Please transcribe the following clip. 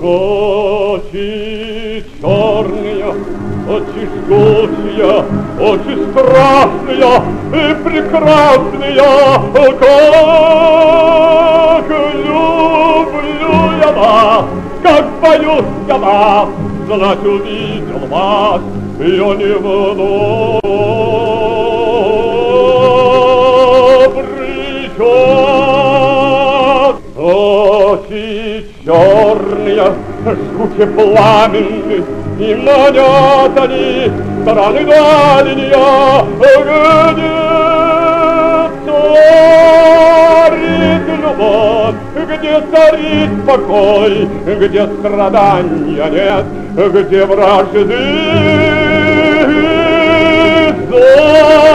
Очи черные, очи жгучие, очи страшные и прекрасные, как люблю я вас, как боюсь я вас, знать увидел вас, я не добрый час. Очи черные, жгуче пламенны, и манят они страны дальние, где царит любовь, где царит покой, где страдания нет, где вражды